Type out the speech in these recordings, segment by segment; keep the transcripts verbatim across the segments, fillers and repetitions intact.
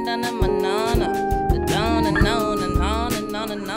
dun dun dun dun dun dun dun dun dun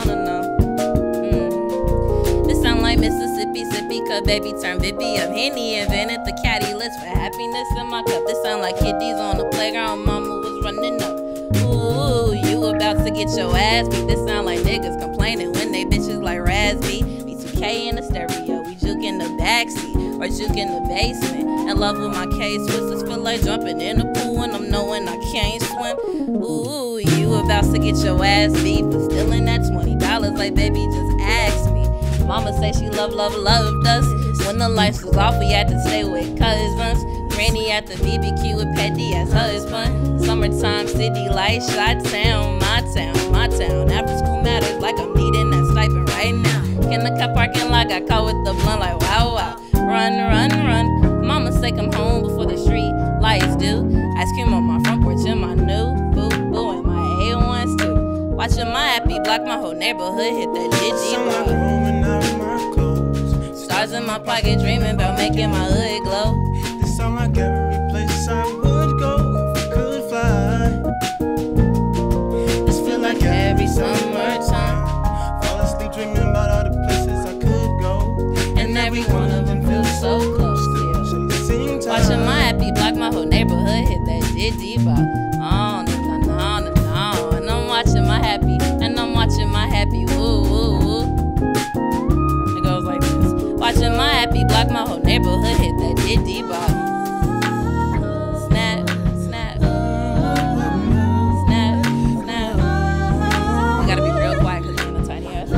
dun. This sound like Mississippi sippy cup, baby turn Bippy up. Henny invented the caddy list for happiness in my cup. This sound like kiddies on the playground, mama was running up. Ooh, you about to get your ass beat. This sound like niggas complaining when they bitches like Razby. B two K in the stereo, we juke in the backseat or juke in the basement. In love with my K-Swiss, feel like jumping in the pool and I'm knowing I can't swim. Ooh, you about to get your ass beat for stealing that twenty dollars like baby just ask me. Mama say she love, love, loved us. When the lights was off, we had to stay with cousins. Granny at the B B Q with petty ass husband. Summertime, city lights, shot town, my town, my town. After school matters like I'm needing that stipend right now. In the car parking lot, got caught with the blunt like wow, wow. Run, run, run. Mama say come home before the street lights do. Ice cream on my front porch in my new boo boo and my A ones too. Watching my happy block, my whole neighborhood hit that digi. Stars in my pocket, dreaming about making my hood glow. This sound like every place I would go if I could fly. This feel like every summertime. Fall asleep dreaming about all the places I could go, and every one of them feels so close. Still watching my happy block, my whole neighborhood hit that digi bop. Oh no no no no no, and I'm watching my happy, and I'm watching my happy. Ooh ooh ooh. It goes like this. Watching my happy block, my whole neighborhood hit that diddy bop. Snap, snap, snap, snap. You gotta be real quiet because you're in a tiny ass.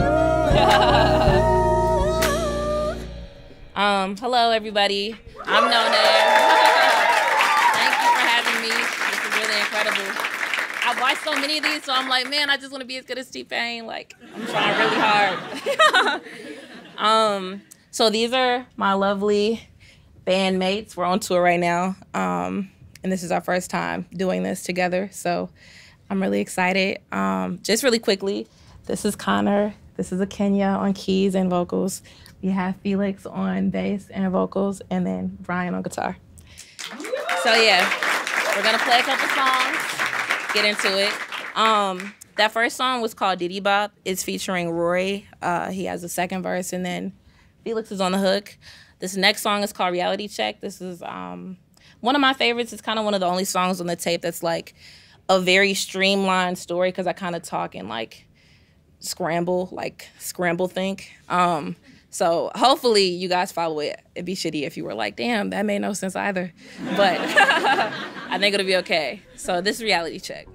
um, hello everybody. I'm Noname. Thank you for having me. This is really incredible. I've watched so many of these, so I'm like, man, I just want to be as good as T-Pain. Like, I'm trying really hard. um. So these are my lovely bandmates. We're on tour right now, um, and this is our first time doing this together, so I'm really excited. Um, just really quickly, this is Connor. This is Akenya on keys and vocals. We have Felix on bass and vocals, and then Brian on guitar. So yeah, we're gonna play a couple songs, get into it. Um, that first song was called Diddy Bop. It's featuring Rory. Uh, he has a second verse, and then Felix is on the hook. This next song is called Reality Check. This is um, one of my favorites. It's kind of one of the only songs on the tape that's like a very streamlined story because I kind of talk in like scramble, like Scramble-think. Um, so hopefully you guys follow it. It'd be shitty if you were like, damn, that made no sense either. But I think it'll be okay. So this is Reality Check.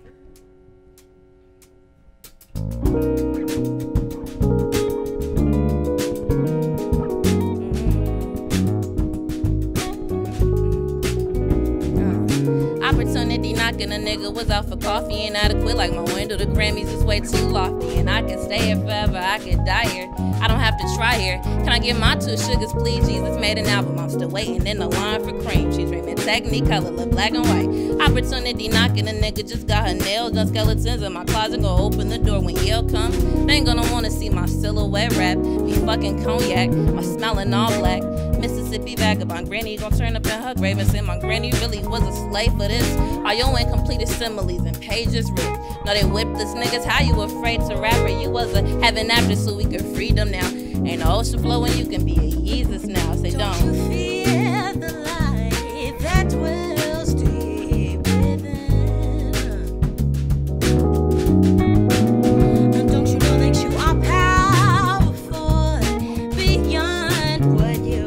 Opportunity knocking, a nigga was out for coffee, inadequate like my window. The Grammys is way too lofty, and I could stay here forever, I could die here. I don't have to try here. Can I get my two sugars, please? Jesus made an album, I'm still waiting in the line for cream. She dreaming Technicolor, look black and white. Opportunity knocking, a nigga just got her nails done. Skeletons in my closet, go open the door when Yale comes. They ain't gonna wanna see my silhouette rap. Be fucking cognac, my smelling all black. Mississippi vagabond, granny gon' turn up in her grave and say my granny really was a slave for this. All your incompleted similes and pages ripped. No, they whipped us niggas, how you afraid to rap her? You was a heaven after so we could free them now. Ain't no ocean flowing, you can be a Jesus now. Say don't. Don't you fear the light that dwells deep within? And don't you know that you are powerful beyond what you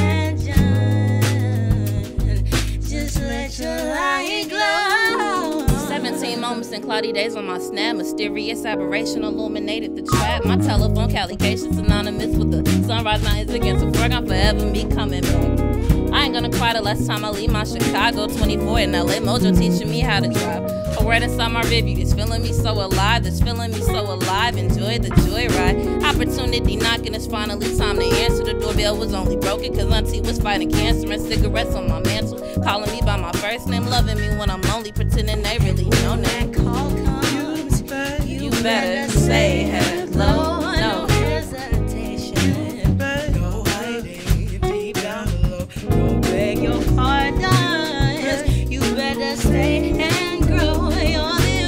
imagine? Just let your light glow. seventeen moments and cloudy days on my snap. Mysterious aberration illuminated the trap. My telephone calication synonymous with the sunrise nights against the frog. I'm forever me coming back. I ain't gonna cry the last time I leave my Chicago. twenty-four in L A, Mojo teaching me how to drive. A word inside my review, this feeling me so alive. This feeling me so alive, enjoy the joyride. Opportunity knocking, it's finally time to answer. The doorbell was only broken cause auntie was fighting cancer. And cigarettes on my mantle, calling me by my first name. Loving me when I'm lonely, pretending they really know me. That call comes, You better say hello. No. hesitation. No hiding deep down below. Don't beg your pardon. You better stay and grow. You're the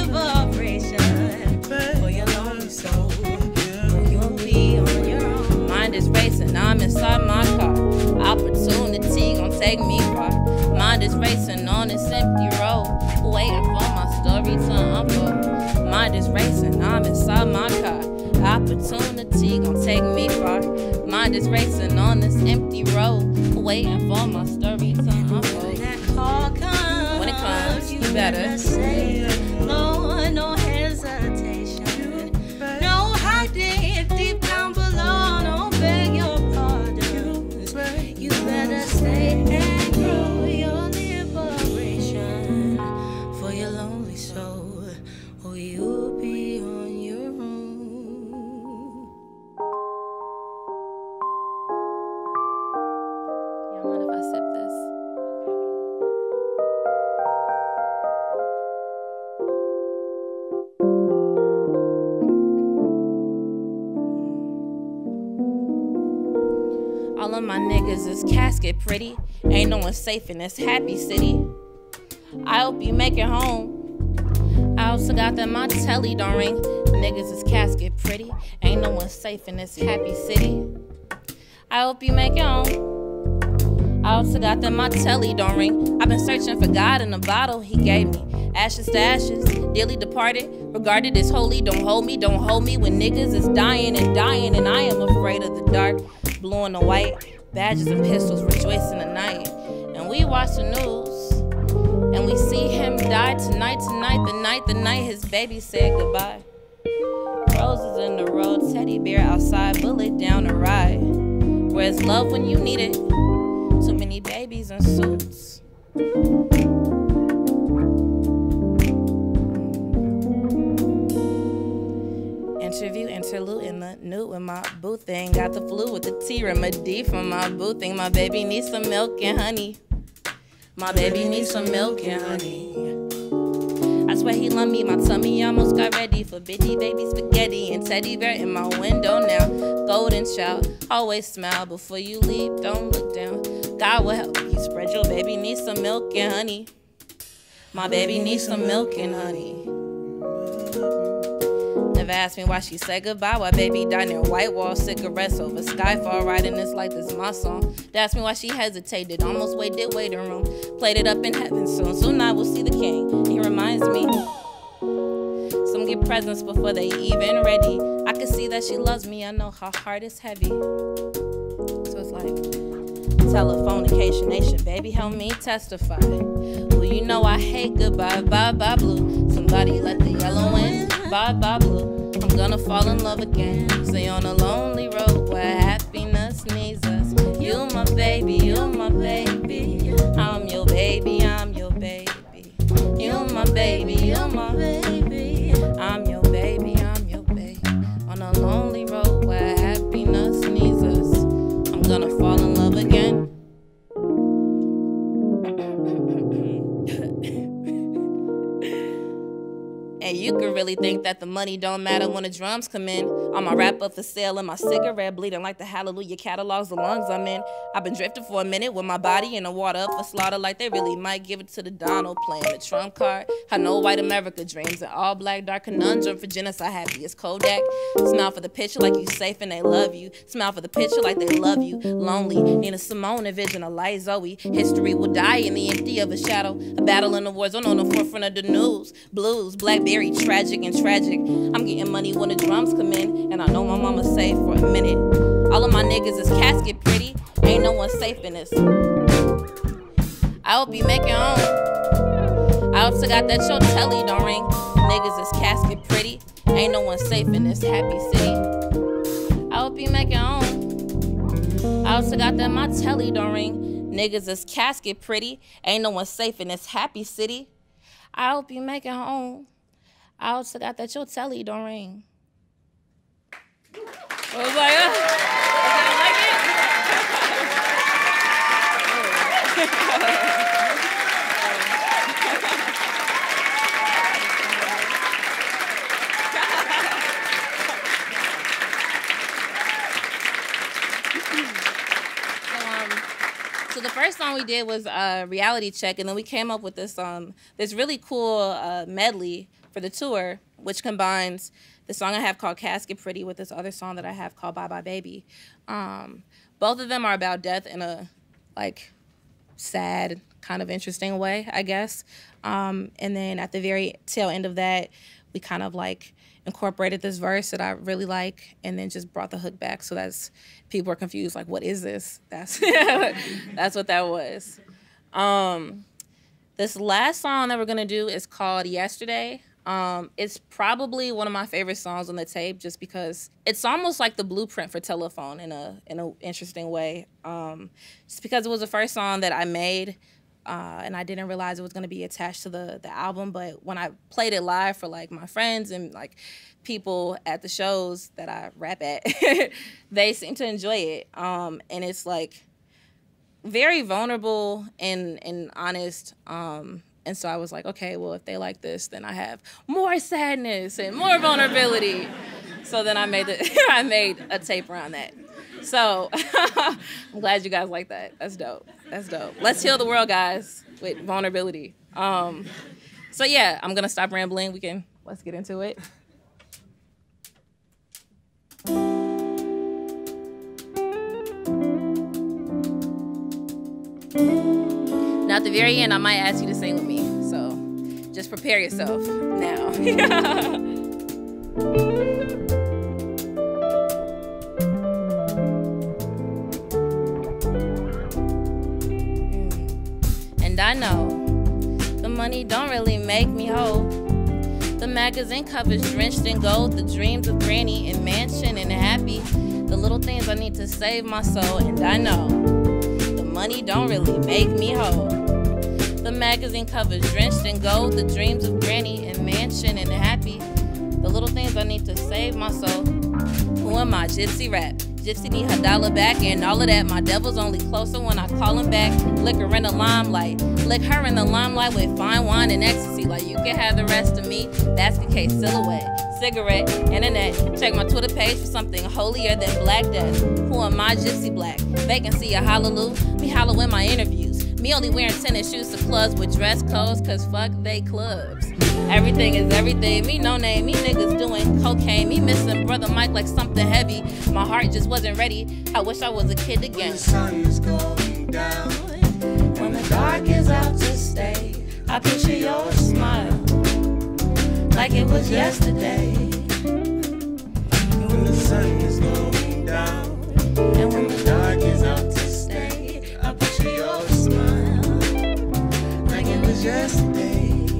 take me far. Mind is racing on this empty road, waiting for my story to unfold. Mind is racing, I'm inside my car. Opportunity gon' take me far. Mind is racing on this empty road, waiting for my story to unfold. That call comes, When it comes, you you better better say no, no hesitation, no hiding deep down below, no beg your pardon. You better stay and grow your liberation for your lonely soul, or you'll be on your own. Y'all mind if I sip this? All of my niggas is casket pretty. Ain't no one safe in this happy city. I hope you make it home. I also got that my telly don't ring. Niggas is casket pretty. Ain't no one safe in this happy city. I hope you make it home. I also got that my telly don't ring. I've been searching for God in a bottle he gave me. Ashes to ashes, dearly departed. Regarded as holy, don't hold me, don't hold me. When niggas is dying and dying and I am afraid of the dark. Blue and the white, badges and pistols rejoice in the night. And we watch the news, and we see him die tonight, tonight, the night, the night his baby said goodbye. Roses in the road, teddy bear outside, bullet down the ride. Where's love when you need it? Too many babies in suits. Interview, interlude in the nude with my boo thing. Got the flu with the T remedy from my boo thing. My baby needs some milk and honey. My baby needs some milk and honey. I swear he love me, my tummy almost got ready for bitty baby spaghetti and teddy bear in my window now. Golden child, always smile before you leave, don't look down. God will help you spread your baby needs some milk and honey. My baby needs some milk and honey. Never asked me why she said goodbye, why baby died near White Wall, cigarettes over Skyfall, riding this like this is my song. They asked me why she hesitated, almost waited waiting room, played it up in heaven soon. Soon I will see the king, he reminds me. Some get presents before they even ready. I can see that she loves me, I know her heart is heavy. So it's like, telephonication nation, baby, help me testify. Well, you know I hate goodbye, bye bye blue. Somebody let the yellow in, bye bye blue. I'm gonna fall in love again. Stay on a lonely road where happiness needs us. You my baby, you my baby. I'm your baby, I'm your baby. You my baby, you my baby. I'm your baby, I'm your baby. On a lonely road where happiness needs us. I'm gonna fall in love again. And you could really think that the money don't matter when the drums come in. On my wrap up for sale and my cigarette bleeding like the Hallelujah catalogs, the lungs I'm in. I've been drifting for a minute with my body in the water up for slaughter like they really might give it to the Donald playing the trump card. I know white America dreams an all black dark conundrum for genocide happy as Kodak. Smile for the picture like you safe and they love you. Smile for the picture like they love you. Lonely, Nina Simone, a vision of light Zoe. History will die in the empty of a shadow. A battle in the war zone on the forefront of the news. Blues, Blackberry, tragic and tragic. I'm getting money when the drums come in, and I know my mama safe for a minute. All of my niggas is casket pretty. Ain't no one safe in this. I hope you make it home. I also got that your telly don't ring. Niggas is casket pretty. Ain't no one safe in this happy city. I hope you make it home. I also got that my telly don't ring. Niggas is casket pretty. Ain't no one safe in this happy city. I hope you make it home. I also got that your telly don't ring. I was like, uh, you like So the first song we did was uh, Reality Check, and then we came up with this um this really cool uh, medley for the tour, which combines the song I have called Casket Pretty with this other song that I have called Bye Bye Baby. Um, both of them are about death in a like sad, kind of interesting way, I guess. Um, and then at the very tail end of that, we kind of like incorporated this verse that I really like, and then just brought the hook back. So that's, people are confused, like, what is this? That's that's what that was. Um, this last song that we're gonna do is called Yesterday. Um, it's probably one of my favorite songs on the tape, just because it's almost like the blueprint for Telefone in a in an interesting way. Um, just because it was the first song that I made. Uh, and I didn't realize it was going to be attached to the, the album. But when I played it live for, like, my friends and, like, people at the shows that I rap at, they seem to enjoy it. Um, and it's, like, very vulnerable and, and honest. Um, and so I was like, okay, well, if they like this, then I have more sadness and more vulnerability. So then I made, the, I made a tape around that. So I'm glad you guys like that. That's dope. That's dope. Let's heal the world, guys, with vulnerability. Um, so yeah, I'm gonna stop rambling. We can let's get into it. Now at the very end, I might ask you to sing with me. So just prepare yourself now. I know the money don't really make me whole. The magazine covers drenched in gold. The dreams of granny and mansion and happy. The little things I need to save my soul. And I know the money don't really make me whole. The magazine covers drenched in gold. The dreams of granny and mansion and happy. The little things I need to save my soul. Who am I? Gypsy rap. Gypsy need her dollar back and all of that. My devil's only closer when I call him back. Liquor in the limelight. Lick her in the limelight with fine wine and ecstasy. Like you can have the rest of me. Basket case, silhouette, cigarette, internet. Check my Twitter page for something holier than Black Death. Who am I? Gypsy Black. Vacancy a hallelujah. Me hollow in my interviews. Me only wearing tennis shoes to clubs with dress codes, cause fuck they clubs. Everything is everything. Me no name. Me niggas doing cocaine. Me missing Brother Mike like something heavy. My heart just wasn't ready. I wish I was a kid again. When the sun is going down, when the dark is out to stay, I picture your smile like it was yesterday. when the sun is going down, And when the dark is out to stay, I picture your smile like it was yesterday.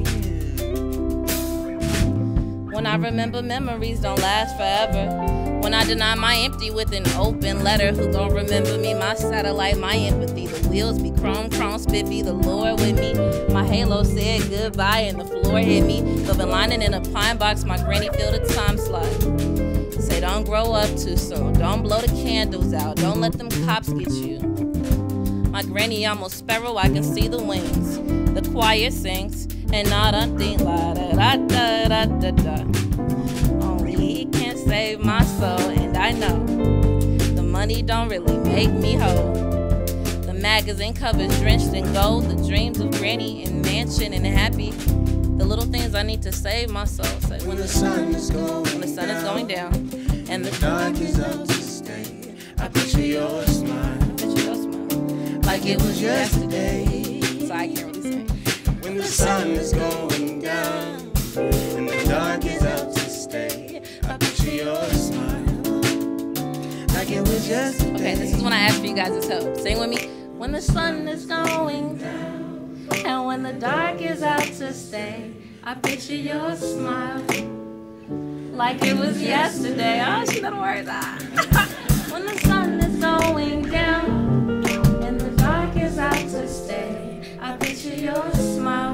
When I remember memories don't last forever. When I deny my empty with an open letter. Who gon' remember me? My satellite, my empathy. The wheels be chrome, chrome, spiffy. The Lord with me. My halo said goodbye and the floor hit me. So been lining in a pine box. My granny filled a time slot. Say don't grow up too soon. Don't blow the candles out. Don't let them cops get you. My granny almost sparrow. I can see the wings. The choir sings. And not a thing la da da da da da. Only he can save my soul, and I know the money don't really make me whole. The magazine covers drenched in gold. The dreams of granny and mansion and happy. The little things I need to save my soul. Say When the sun is going when the sun is going down, and the dark is out to stay, I picture your smile picture your smile like it was yesterday. So I can't really sing. When the sun is going down and the dark is out to stay, I picture your smile like it was yesterday. Okay, this is when I ask for you guys' help. Sing with me. When the sun is going down and when the dark is out to stay, I picture your smile like it was yesterday. Oh, she know the words. Ah. When the sun is going down and the dark is out to stay, I picture your smile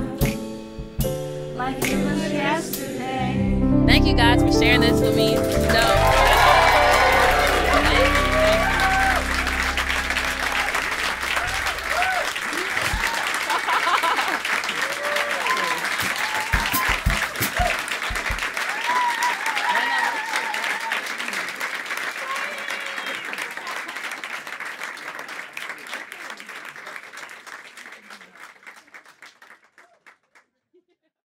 like it was yesterday. Thank you guys for sharing this with me. It's dope.